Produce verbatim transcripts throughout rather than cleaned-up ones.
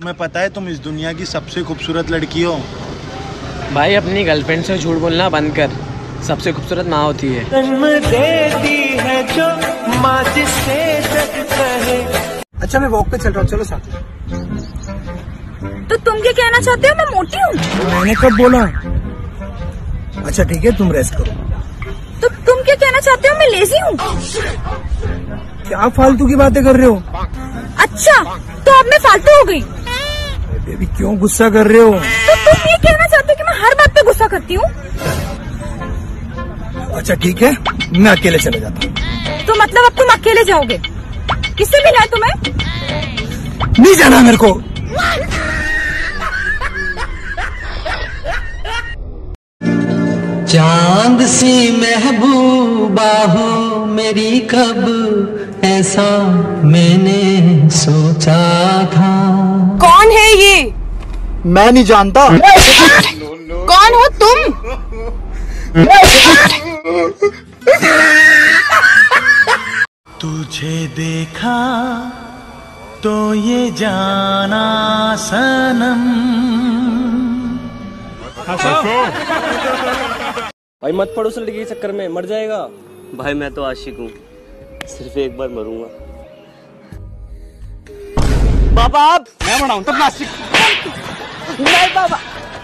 तुम्हें पता है तुम इस दुनिया की सबसे खूबसूरत लड़की हो। भाई अपनी गर्लफ्रेंड से झूठ बोलना बंद कर, सबसे खूबसूरत माँ होती है। देती है जो माँ जिससे जग कहे। अच्छा मैं वॉक पे चल रहा हूँ, चलो साथ। तो तुम क्या कहना चाहते हो, मैं मोटी हूँ? मैंने कब बोला? अच्छा ठीक है तुम रेस्ट करो। तो तुम क्या कहना चाहते हो, मैं लेजी हूँ? क्या फालतू की बातें कर रहे हो? अच्छा तो अब मैं फालतू हो गई? बेबी क्यों गुस्सा कर रहे हो? तो तुम ये कहना चाहते हो कि मैं हर बात पे गुस्सा करती हूँ? अच्छा ठीक है मैं अकेले चले जाता हूँ। तो मतलब अब तुम अकेले जाओगे? किससे मिला है तुम्हें? नहीं जाना मेरे को। चांद सी महबूबा हो मेरी, कब ऐसा मैंने सोचा था। कौन है ये? मैं नहीं जानता। कौन हो तुम? तुझे देखा तो ये जाना सनम। भाई मत पड़ो उस लड़की के चक्कर में, मर जाएगा। भाई मैं तो आशिक हूँ, सिर्फ एक बार मरूंगा। बाबा आप मैं बनाऊं तब नास्तिक नहीं बाबा।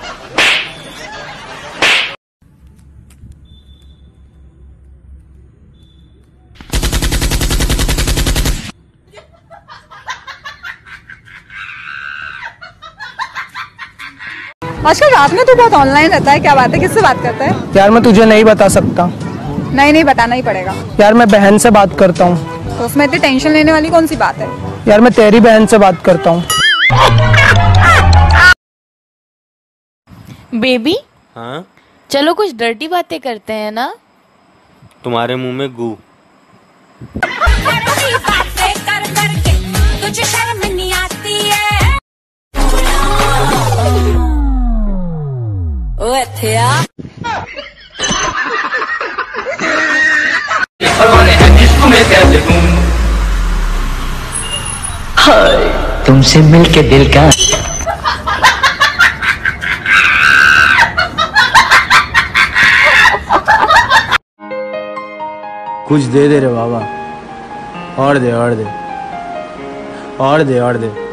आजकल रात में तो बहुत ऑनलाइन रहता है, क्या बात है, किससे बात करता है? यार मैं तुझे नहीं बता सकता। नहीं नहीं बताना ही पड़ेगा। यार मैं बहन से बात करता हूँ। तो उसमें इतनी टेंशन लेने वाली कौन सी बात है? यार मैं तेरी बहन से बात करता हूँ। बेबी हाँ चलो कुछ डर्टी बातें करते हैं ना। तुम्हारे मुंह में गू। कर करके तुझे शर्म नहीं आती है? ओए थिया हाय तुमसे मिलके दिल का कुछ दे दे रे बाबा, और दे और दे और दे और दे।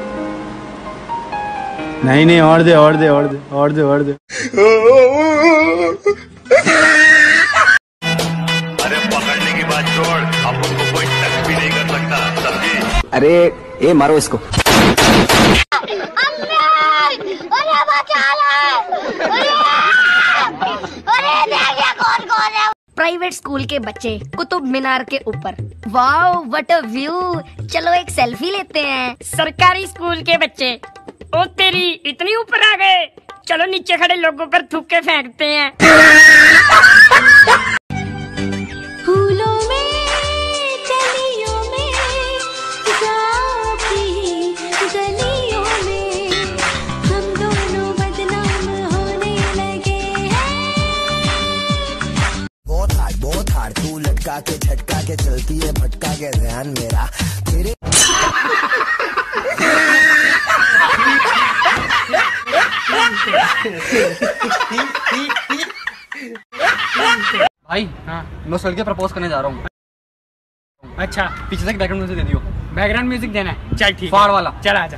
नहीं नहीं और दे और दे और दे और दे और दे। अरे पकड़ने की बात छोड़, अब उनको कोई टच भी नहीं कर सकता, समझी? अरे ए मारो इसको। प्राइवेट स्कूल के बच्चे कुतुब मीनार के ऊपर, वाओ व्हाट अ व्यू, चलो एक सेल्फी लेते हैं। सरकारी स्कूल के बच्चे, ओ तेरी इतनी ऊपर आ गए, चलो नीचे खड़े लोगों पर थूक के फेंकते हैं। फूलों में कलियों में जाती गलियों में हम दोनों बदनाम होने लगे हैं। बहुत हार्ड बहुत हार्ड तू लटका के झटका के चलती है भटका के ध्यान मेरा तेरे। भाई हाँ मैं उस लड़के प्रपोज करने जा रहा हूँ। अच्छा पीछे से बैकग्राउंड म्यूजिक दे दियो। बैकग्राउंड म्यूजिक देना है, चल ठीक फाड़ वाला। चल आजा।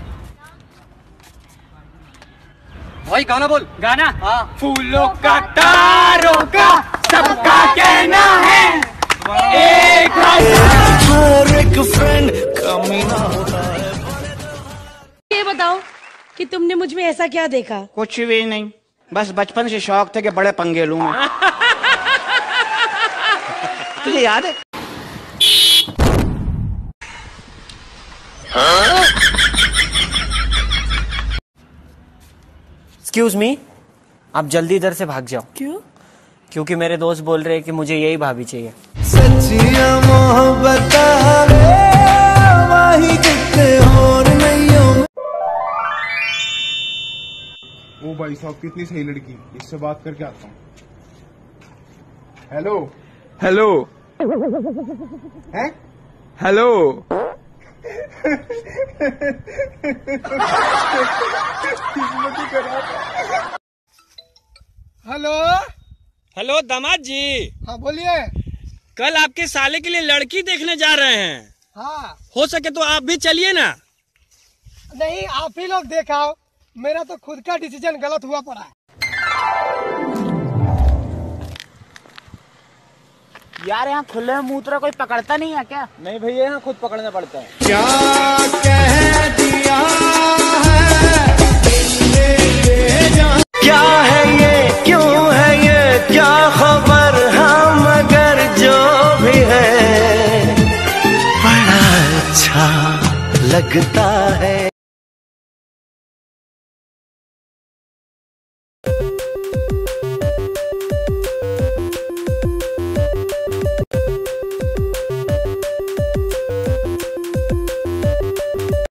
भाई गाना बोल। गाना हाँ। फूलों का तारों का सबका कहना है एक हर एक फ्रेंड कमीना होता है। ये बताओ कि तुमने मुझ में ऐसा क्या देखा? कुछ भी नहीं, बस बचपन से शौक थे कि बड़े पंगे लूं मैं। तुझे याद है? एक्सक्यूज मी, आप जल्दी इधर से भाग जाओ। क्यों? क्योंकि मेरे दोस्त बोल रहे हैं कि मुझे यही भाभी चाहिए। सच्चिया मोहब्बत वही कितने और नहीं हो। ओ भाई साहब कितनी सही लड़की, इससे बात करके आता हूँ। हेलो हेलो हैं हेलो हेलो हेलो दामाद जी। हाँ बोलिए। कल आपके साले के लिए लड़की देखने जा रहे हैं। हाँ हो सके तो आप भी चलिए ना। नहीं आप ही लोग देखाओ, मेरा तो खुद का डिसीजन गलत हुआ पड़ा है। यार यहाँ खुले में मूत्रा कोई पकड़ता नहीं है क्या? नहीं भैया यहाँ खुद पकड़ना पड़ता है। क्या कह दिया है क्या है ये, क्यों है ये, क्या खबर, हाँ मगर जो भी है बड़ा अच्छा लगता